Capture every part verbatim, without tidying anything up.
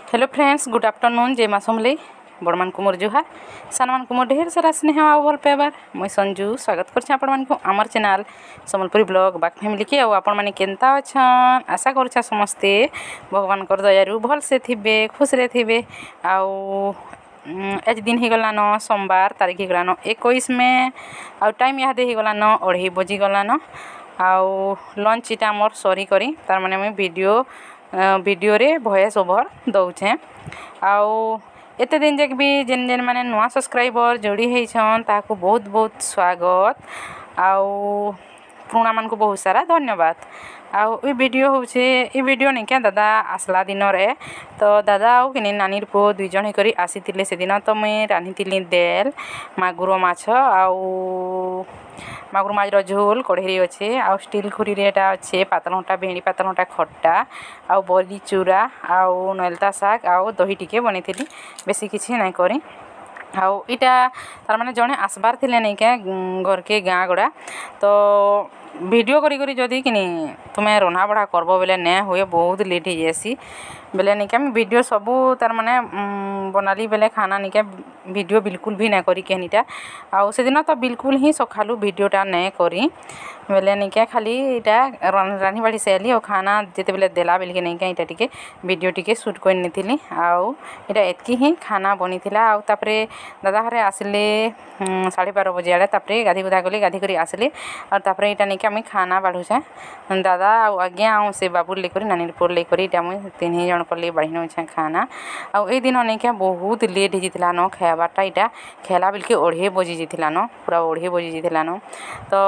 Hello friends, good afternoon. जय माँ समलेई। बड़ मान को मोर जुहार, सान मान को मोर ढेर सारा स्नेह आउ भल पाइबार। मुई संजू स्वागत करछे आपण मान को आमर चैनल संबलपुरी ब्लॉग बाक फैमिली के। आउ आपण माने केनता अछन, आशा करूछा समस्ते भगवान कर दयारु भल से थिबे, खुश रे थिबे। आउ आज दिन ही गला न सोमवार, तारीख ही गला न इक्कीस में। आउ टाइम यादे ही गला न अढ़ाई बजी गला न। आउ लंच इटा मोर सरी करी तार माने मैं वीडियो वीडियो रे वॉइस ओवर दउछे। आउ एते दिन जक भी जेन जेन माने नुआ सब्सक्राइबर जोड़ी हेछन ताको बहुत बहुत स्वागत। आउ पुराना मान को बहुत सारा धन्यवाद। आउ ई वीडियो होछे ई वीडियो नै क्या दादा आसला दिन रे तो दादा आउ किनी नानीर पो दुई जण ही करी आसीतिले से दिन। तो मैं रान्हितिली देल मागुर माछ आउ मागुर माछ रो झोल कढ़ेरी अच्छे। आउ स्टील खुरी रे एटा अच्छे पातलघंटा भेंडी पातलघंटा खट्टा आउ बली चूरा आउ नलता शाग आउ दही टिके बनेथिली, बेसी किछि नै करी। आउ इटा तार माने जणे आसबार थिले नै के घर के गाँ गड़ा तो वीडियो करी करी जदी किनी तुमे रन्हा बढा करबो बेले नै होए बहुत लेट हो जासी बेले नै के वीडियो सबू तार माने बनाली बेले खाना नै के वीडियो बिल्कुल भी नै करी केनिटा। आउ से दिन तो बिल्कुल ही सखालू वीडियोटा नै करी बेले नै के खाली इटा रानी बाड़ी से आली और खाना जेते बेले देला बेले के नै के इटा टिके वीडियो टिके शूट कर नेथिली। आउ इटा एतकी ही खाना बनिथिला। आउ तापरे दादा हरे आसले साढ़े बारह बजे आड़े तापरे गाधी गुधा गली गाधी करी आसले और तापरे इटा नै के आमी खाना बाढ़ुछे। दादा आउ आज्ञा आउ से बाबू लेकरी नानी पुर लेकरी इटा मुई तीन ही जण करले बाढ़ी नउछे खाना। आउ ए दिन नै के बहुत लेट ही जितला न खाबाटा इटा खेला बेल के अढ़ाई बजे जितला न पूरा अढ़ाई बजे जितला न। तो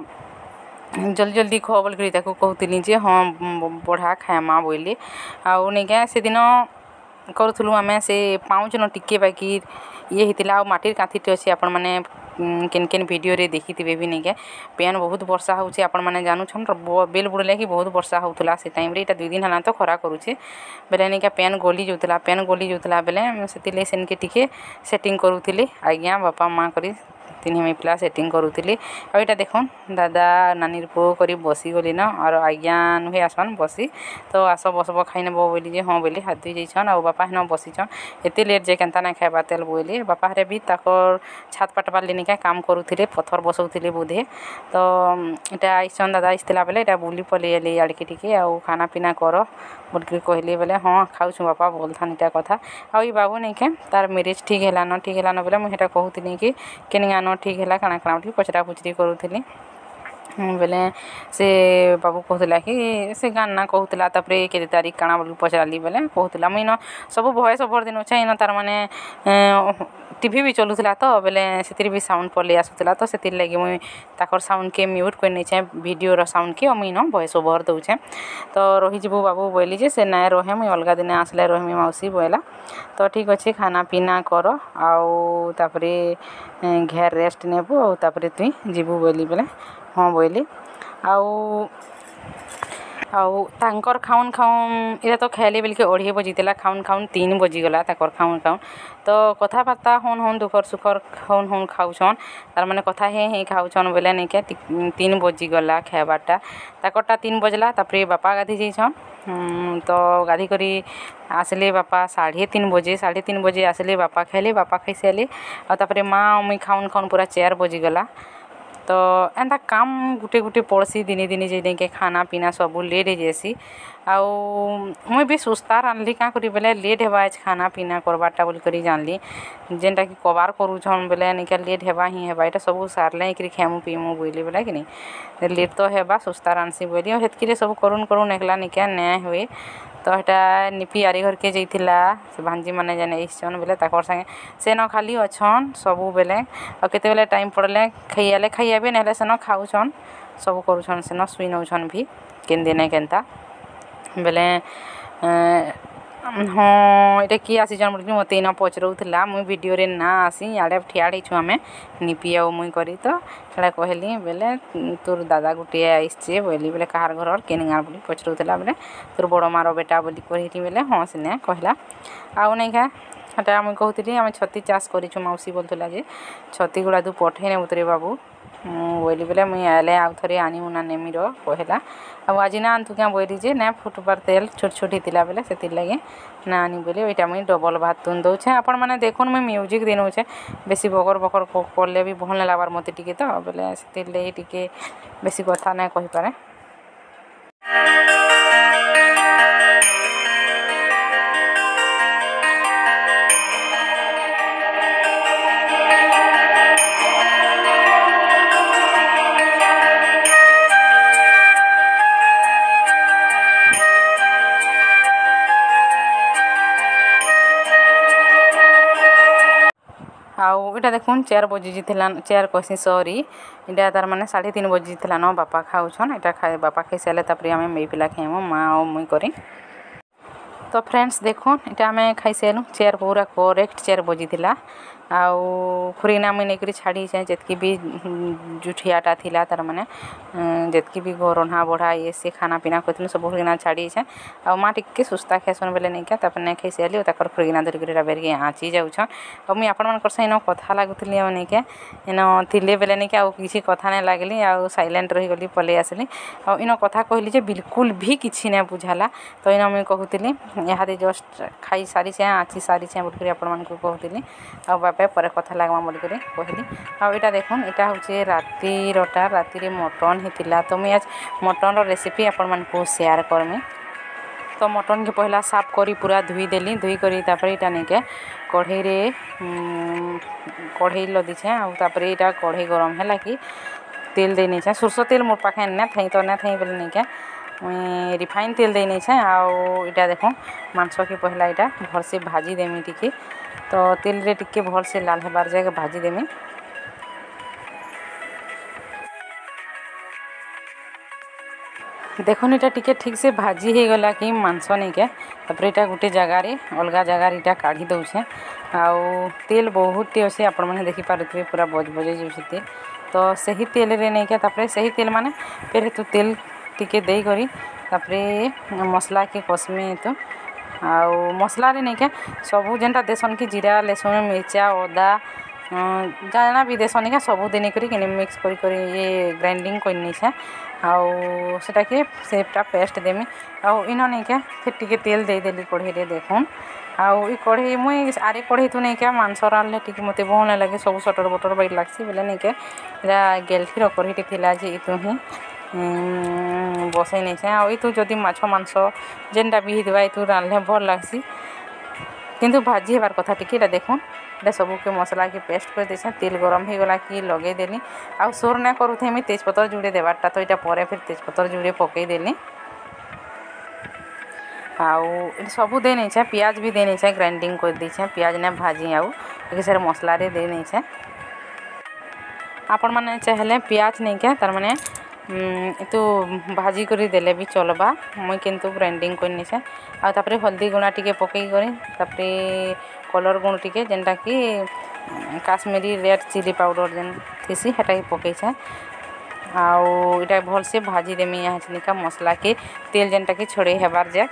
जल्दी जल्दी खो बोल करी ताको कहतिली जे हां बढ़ा खायमा बोइले। आउ नै के से दिन करूथुलु आमे से पाँच न टिके बाकी ये हितिला। आउ माटीर कांथीटे अछि आपण माने केन केन वीडियो रे देखिथिबे भी नै के पेन बहुत वर्षा होउछि आपण माने जानू छन। बेल बुड़ले कि बहुत वर्षा होउतला से टाइम रे इटा दुई दिन हला तो खरा करूछि बेले नै के पेन गोली जोतला पेन गोली जोतला बेले सेतिले सेन के टिके सेटिंग करूथिली। आज्ञा बापा मां करी तीन ही पिला सेटिंग करूथिली। आ इटा देखोन दादा नानीर पो करी बसी गली न और आज्ञा नुहे आसन बसी तो आस बसब खाइ नेबो बोली जे हां बोली हाथ धुई जइछन। आउ बापा हेन बसिछन एते लेट जे केनता नै खाइबा तेल बोली बापा हरे भी ताकर छात पाटबा लेनी का काम करूथिले पत्थर बसौथिले बोधे। तो इटा आइछन दादा आइस्तिला बेले इटा बुली पले एले आड़के टिके आउ खाना पीना कर बोल के कहले बेले हां खाउछु बापा बोलथान इटा कथा। आउ ई बाबू नै के तार मैरिज ठीक हैला न ठीक हैला न बेले मु हेटा कहूतिनी कि केनिया न ठीक हैला काना काना उठी पचरा पुचरी करूथिली बेले से बाबू कहतला कि से गाना कहतला तापरे केते तारीख काना बोल पचराली बेले कहतला मुई न सब भॉइस ओवर दिन छै न तार माने टीवी भी चलुथला तो बेले सेतिर भी साउंड पले आसुथला तो सेतिर लागि मुई ताकर साउंड के म्यूट कर नै छै वीडियो रो साउंड के मुई न वॉइस ओवर दउ छै। तो रही जबो बाबू बोली जे से नाय रहे मुई अलगा दिन आसले रहमी मौसी बोला तो ठीक अछि खाना पीना कर आउ तापरे घेर रेस्ट नेबो तापरे तुई जीबू बोली बेले हां बोली। आउ आउ तांकर खाउन खाउन इरा तो खाइले बेल के अढ़ाई बजी देला खाउन खाउन तीन बजी गला ताकर खाउन खाउन तो कथा बार्ता होन होन दुखर सुखर होन होन खाउछन तार माने कथा हे हे खाउछन बेले नै के तीन बजी गला खाइबाटा ताकरटा तीन बजला। तापरे बापा गाधी जइछन तो गाधी करी आसले बापा साढ़े तीन बजे साढ़े तीन बजे आसले बापा खाइले बापा खाइ साले और तापरे माँ मुई खाउन खाउन पूरा चार बजी गला। तो एंता काम गुटे गुटे पड़सी दिने दिने जे के खाना पीना सब लेट हो जासी। आउ मुई भी सुस्ता रांधली का करी बेले लेट हेबा आज खाना पीना करबाटा बोल करी जानली जेनटा कि कबार करूछन बेले नै के लेट हेबा ही हेबा इटा सब सारले करी खामु पीमु बोइले बेला कि नै लेट तो हेबा सुस्ता रांधसी बोली और हेतकी रे सब करून करून एकला नै के नै होए। तो हेटा निपी आरी घर के जइथिला से भांजी माने जाने इछन बेले ताकर संगे से न खाली अछन सबु बेले और केते बेले टाइम पड़ले खइयाले खइयाबे नेले से न खाउछन सब करूछन से न सुई नउछन भी केन दिने केनता बेले हाँ इटा कि आसी जन बोली मते इना पचरउथला मुई वीडियो रे ना आसी याडे ठियाडे छु हमें निपी आउ मुई करी तो सेडा कहली बेले तोर दादा गुटे आइछे बोली बेले कहार घर केनिया बोली पचरउथला बेले तोर बड़ मारो बेटा बोली कहिटी बेले हां सिने कहला। आउ नै का हटा मुई कहउतली हम छती चाष करिछु मौसी बोलथला जे छती गुडा दु पठे ने उतरे बाबू बोली बोले मुई आले आउ थे आनीमुना नेमीर कहला अब आज ना आंतु क्या बोली जे ना फुटबार तेल छोट छोट होता बेले से लगे ना आनी बोली वहीटा मुई डबल भात तुन दौचे आपण मैंने देखुन मुई म्यूजिक दे नौचे बेसी बकर बकर कले भी भल लगवार मत टे तो बोले से टे बेसी कथा ना कहीपे। आउ इटा देखुन चार बजी चार कहसी सरी इटा तार माने साढ़े तीन बजी न बापा खाऊन इटा खा बापा खाई सारे तापर आम मेई पिला खाइमु माँ और मुई करी। तो फ्रेंड्स देखुन इटा आम खाई सारू चेयर पूरा करेक्ट चार बजी आउ खुरीना मुई नहीं छाड़ी जितकी भी जुठियाटा थिला तार माने जितकी भी घर रहा बढ़ा ये से खाना पीना कर सब खुरीना छाड़ी आ माँ टिके सुस्ता खासन बेले नहीं क्या नहीं खाई सारे तक खुरीना धरिक बेरिक आँची जाऊन और मुझे आपण इन कथा लगुली नहीं क्या इन थी बेले नहीं क्या किसी कथा नहीं लगली आउ साइलेंट रहीगली पलि आसली आ इन कथा कहली बिल्कुल भी किसी नहीं बुझाला तो इन मुझे कहूली यहाँ जस्ट खाई सारी आँची सारी बोल आपण कहूली आ बापा पर कथा लगमा बोल कहली आईटा देखुन यहाँ हूँ रातिरटा राति मटन होता तो मुझे आज मटन रेसिपी आपण मानक शेयर करमी। तो मटन के पहला साफ करी पूरा धुई देली धुई करी तापर इटा नहीं के कढ़ई रे कढ़ई लदीछे आपर यहाँ कढ़ई गरम है कि तेल दे नहीं सोरष तेल मोर पाखे ना थी तो ना थी बोले नहीं क्या मुई रिफाइन तेल दे नहीं आउ इटा देखो मांस के पहला यहाँ भल से भाजी देमी टिके तो तेल रे टिके भल से लाल हेबार जाए भाजी देमी। देखुन इटा टिके ठीक से भाजी हो गला कि मांस नहीं के तापर इटा गोटे जगार अलग जगार इटा काढ़ी दौचे आउ तेल बहुत अच्छे आपण मैंने देखी पारे पूरा बज बजे जाऊँ तेल तो सही तेल रे नहीं क्या तापर सही तेल माने फिर तू तेल टिके दे करी तापर मसला के कस्मी तो आउ मसला रे नहीं क्या सबू जेनटा देसन कि जीरा लहसुन मिर्चा अदा जाना भी देसन क्या सबू देने करी मिक्स करी करी ये ग्राइंडिंग करनी छे आउ सेटा के सेटा पेस्ट देमी आउ इन नहीं क्या फिर टिके तेल दे देली कढ़ई रे देखुन आउ ई कढ़ई मुई आरे कढ़ई तो नहीं क्या मांस रांधले टिके मते भल नहीं लगे सब सटर बटर बाइट लागसी बोले नहीं क्या गेलठीर कढ़ईटे थिला जे इतु ही बसई नहीं छे आउ इतु जदि माछ मांस जेनटा भी हिदबा इतु रांधले भल लागसी किंतु भाजी हेबार कथा टिके देखुन ये सबू के मसला के पेस्ट कर देछे तेल गरम हो गला कि लगे देली आ सोर ना करूथे मैं तेजपत्र जुड़े देवारटा तो यहाँ पर फिर तेजपत्र जुड़े पकई देली आउ सबू दे नहीं छे प्याज भी दे नहीं छे ग्राइंडिंग कर दीछे प्याज ने भाजी आउ एक सारे मसला रे दे नहीं छे आपण मैंने चाहले प्याज नहीं क्या तार माने तो भाजी करी देले भी चलबा मुई किंतु ग्राइंडिंग करनी छे आ तापरे हल्दी गुणा टिके पकई करी तापरे कलर गुण टिके जेनटा कि काश्मीरी रेड चिली पाउडर जेन थीसी हेटा ही पकई छे आउ इटा भल से भाजी देमी यहाँ चिनिका मसला के तेल जेनटा कि छोड़े हेबार जाए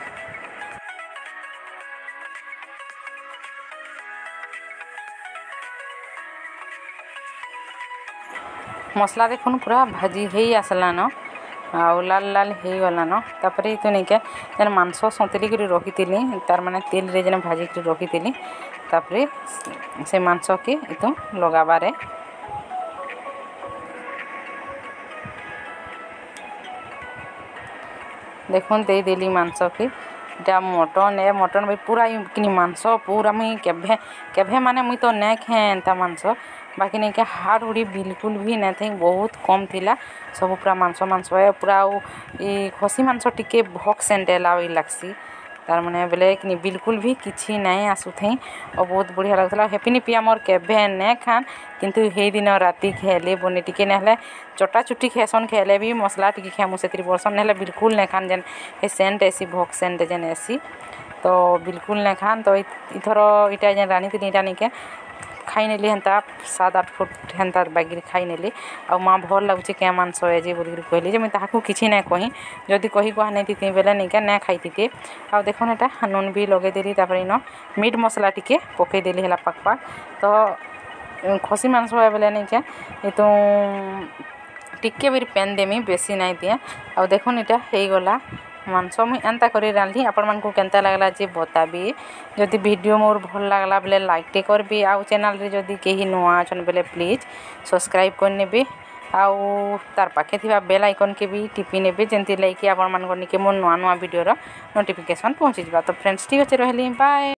मसला देखुन पूरा भाजी ही आसला न आउ लाल लाल हो गलान तापर तो नहीं क्या जेन मांस सतरी कर रखी तार माने तेल रे जेन भाजी कर रखी तापर से मांस के इतो लगाबारे देखुन दे देली मांस के इटा मटन ए मटन भाई पूरा कि मांस पूरा मुई केभे केभे माने मुई तो नहीं खाए एंता मांस बाकी नहीं क्या हाड़ हुड़ी बिल्कुल भी नहीं थी बहुत कम थिला सब पूरा मांस मांस पूरा ये खसी मांस टिके भक सेंटेला लगसी तार माने बोले कि बिल्कुल भी किसी नहीं आसु थी और बहुत बढ़िया लगता हेपिनी पिया मोर केभे नहीं खान किंतु हे दिन राति खेले बने टिके ना चटा चुटी खेसन खेले भी मसला टिके खाए मुझे बर्सन ना बिल्कुल नहीं खान जेन हे सेंट ऐसी भक सेंट जेन ऐसी तो बिल्कुल नहीं खान तो इथर इटा जेन रानी थी इटा नहीं के खाई नेली हेन्ता सात आठ फुट हेन्ता बागिर खाई नेली आ माँ भल लगुच क्या मांस जे बोल कहली मुझे ताकू किसी ना कही जदि कही कहा नहीं थी बेले नहीं क्या ना खाई थी आ देखुन एटा नून भी लगे देली तापर इन मीट मसला टिके पकई देली है पाक पाक तो खसी मांस है बोले नहीं क्या ये तो टिके भी पेन देमी बेसी नहीं दिए आ देखुन इटा हो गला मांस मुई एंता करी रांधली आपण मानकु केनता लागला जे बताबी जदि वीडियो मोर भल लागला बेले लाइक टे करबी आ चैनल रे जदि केही नुआ अछन बेले प्लीज सब्सक्राइब कर नेबे आउ तार पाखे थिबा बेल आइकन के भी टिपी नेबे जेंति लाइक आपण मान निके मोर नुआ नुआ वीडियो रो नोटिफिकेशन पहुंची जबा तो फ्रेंड्स ठीक अछि रहली बाय।